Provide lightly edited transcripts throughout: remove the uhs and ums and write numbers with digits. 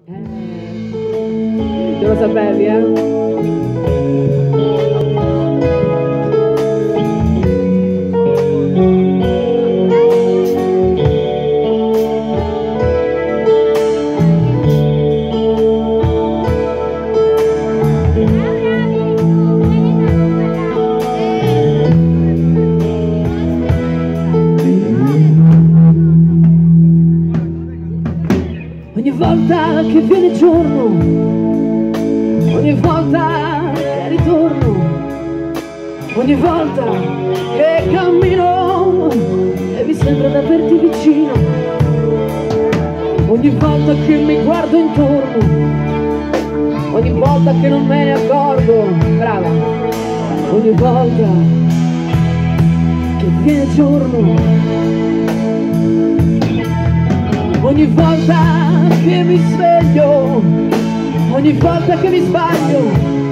Te lo sapevi, Ogni volta che viene giorno, ogni volta che ritorno, ogni volta che cammino e mi sembra d'averti vicino, ogni volta che mi guardo intorno, ogni volta che non me ne accorgo, brava, ogni volta che viene giorno, ogni volta che mi sveglio, ogni volta che mi sbaglio,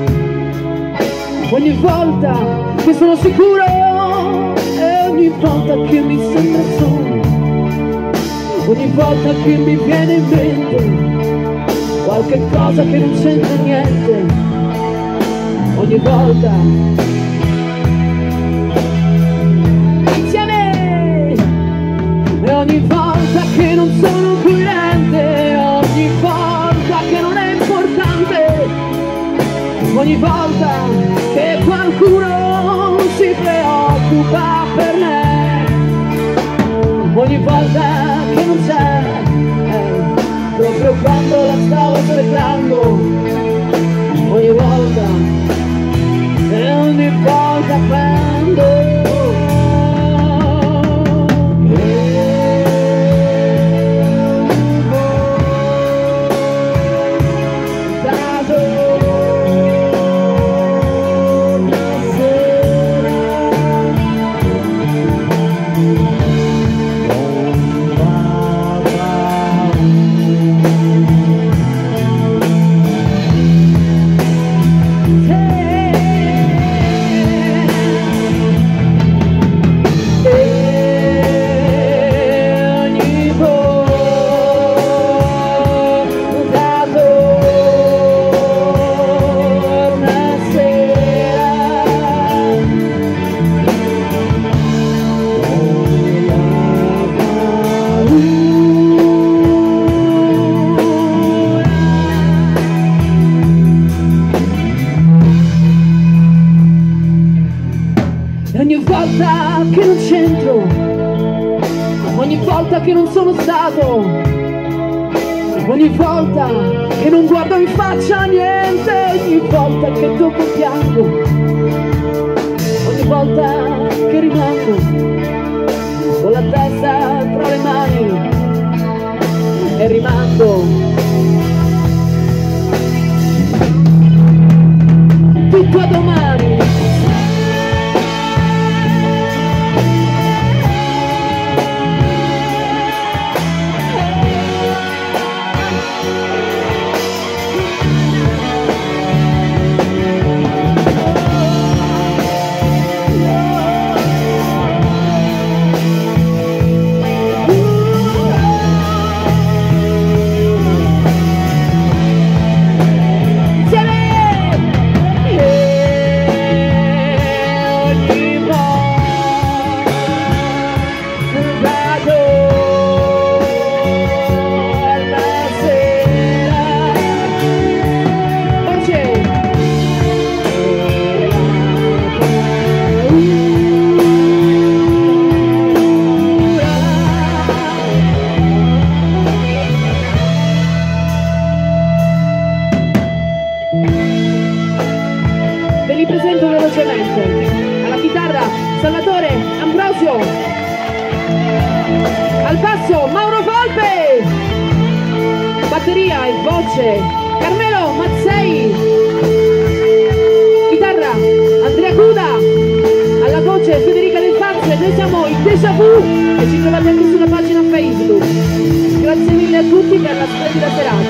ogni volta che sono sicuro e ogni volta che mi sembra solo, ogni volta che mi viene in mente qualche cosa che non c'entra niente, ogni volta insieme e ogni volta che non sono coerente, ogni volta che non è importante, ogni volta che qualcuno si preoccupa per me, ogni volta che non c'è, proprio quando la stavo aspettando, ogni volta e ogni volta quando che non c'entro, ogni volta che non sono stato, ogni volta che non guardo in faccia niente, ogni volta che dopo piango, ogni volta che rimango con la testa tra le mani e rimando tutto a domani. Alla chitarra Salvatore Ambrosio, al basso Mauro Volpe, batteria e voce Carmelo Mazzei, chitarra Andrea Cuda, alla voce Federica Del Fazio. Noi siamo i Déjà Vu e ci trovate anche sulla pagina Facebook. Grazie mille a tutti per la splendida serata.